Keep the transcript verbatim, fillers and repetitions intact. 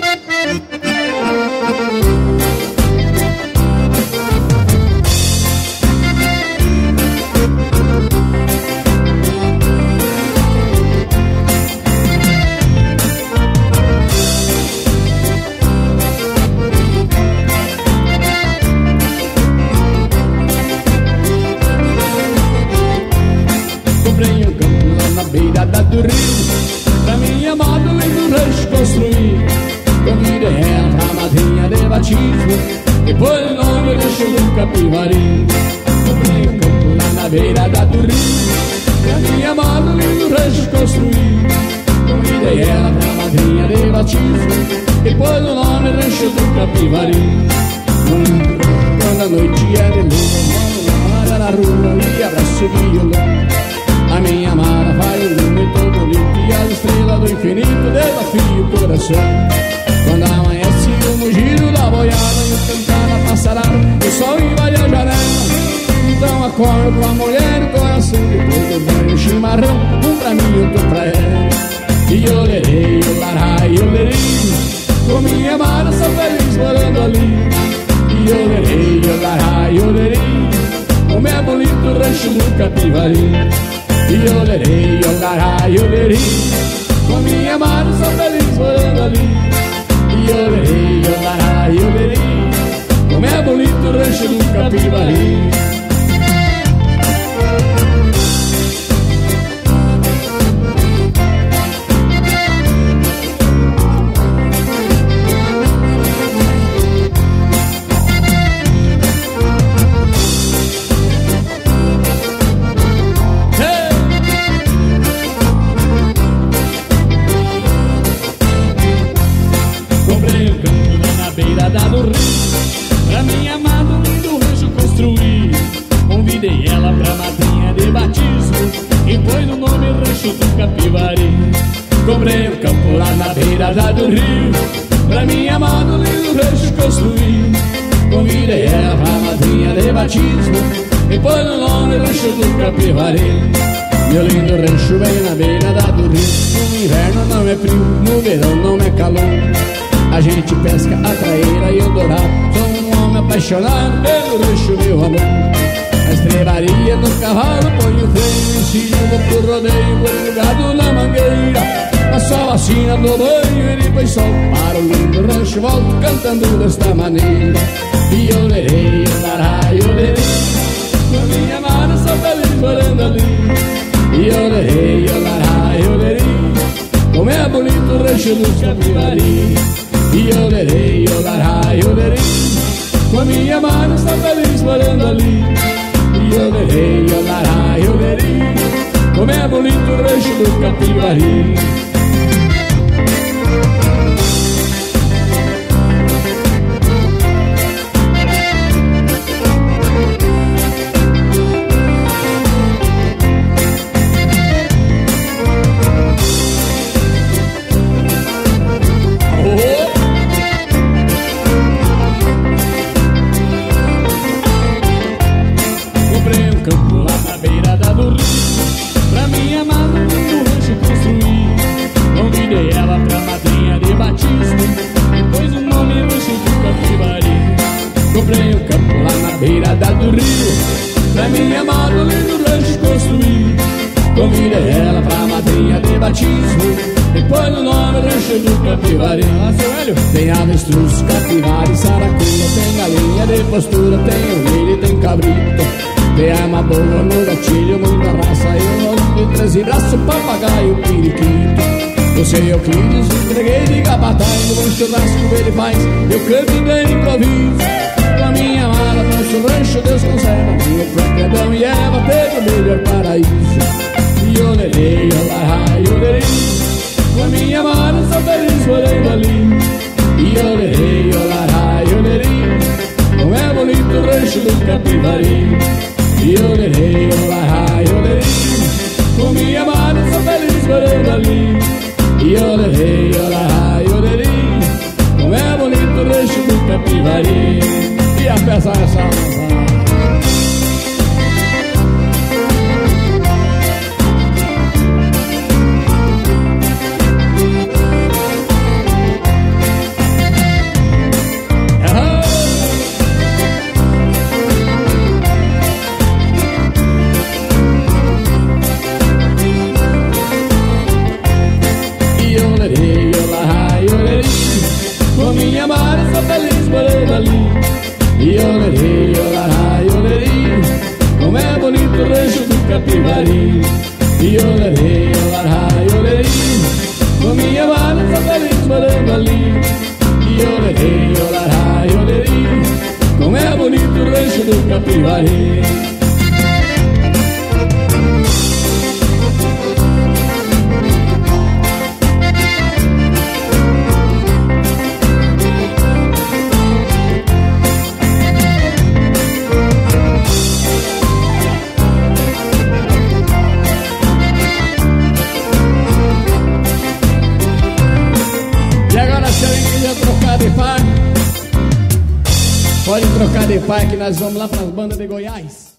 Do rio, pra minha amada lindo rancho construir. Convidei ela pra madrinha de batismo, depois o nome deixou do Capivari. Comprei um campo lá na beira da do rio, pra minha amada lindo rancho construir. Convidei ela pra madrinha de batismo, depois o nome deixou do Capivari. Quando a noite é de lua, mora na rua e abraço o violão. A minha amada vai o lume todo limpo e as estrelas do infinito desafia o coração. Quando amanhece o mugido da boiada e o cantar da passarada, o sol invade a janela. Então acordo com a mulher do coração, depois do banho chimarrão, um pra mim e outro pra ela. E eu lerei, eu larrai, eu lerei, com minha amada sou feliz morando ali. E eu lerei, eu larrai, eu lerei, como é bonito o rancho do Capivari. E eu lerei, eu larrai, eu lerei, com minha amada sou feliz morando ali. E eu lerei, eu larrai, eu lerei, como é bonito o rancho do Capivari. Pra minha amada um lindo rancho construir. Convidei ela pra madrinha de batismo e pôs no nome rancho do Capivari. Comprei um campo lá na beira da do rio, pra minha amada um lindo rancho construir. Convidei ela pra madrinha de batismo e pôs no nome rancho do Capivari. Meu lindo rancho bem na beira da do rio, no inverno não é frio, no verão não é calor. A gente pesca a traíra e o dourado, sou um homem apaixonado pelo rancho, meu amor. A estrebaria no cavalo, põe o freio em cima, vou pro rodeio, vou jogado na mangueira. Na sua vacina do banho e depois sol, para o lindo rancho volto cantando desta maneira. E eu lerei, eu larrai, eu lerei, com minha amada sou feliz morando ali. E eu lerei, eu larrai, eu lerei, como é bonito o rancho do Capivari. E eu lerei, eu larrai, eu lerei, com a minha amada está feliz morando ali. E eu lerei, eu larrai, eu lerei, como é bonito o rancho do Capivari. Comprei um campo lá na beira da do rio, pra minha amada lindo rancho construir. Convidei ela pra madrinha de batismo, depois no nome rancho do Capivari. Ah, seu Hélio, tem avestruz, capivara, saracura, tem galinha de postura, tem ovelha e tem cabrito. Tem arma boa no gatilho, muita raça, eu ando de treze braços, papagaio, periquito. Você é o que entreguei de capataz, no bom churrasco ele faz, eu canto e ganho improviso. Com a minha amada, nosso rancho Deus conserva, meu próprio Adão e Eva teve o melhor paraíso. E eu lerei, eu larrai, eu lerei, com a minha amada sou feliz morando ali. E eu lerei, eu larrai, eu lerei, como é bonito o rancho do Capivari. E eu lerei, eu larrai, eu lerei, com minha amada sou feliz morando ali. E eu lerei, eu larrai, eu lerei, como é bonito o rancho do Capivari. E a peça é essa. ali. E olhei, olará, e olhei, como é bonito o rancho do Capivari. E agora se alguém quiser trocar de pai, pode trocar de pai que nós vamos lá para as bandas de Goiás.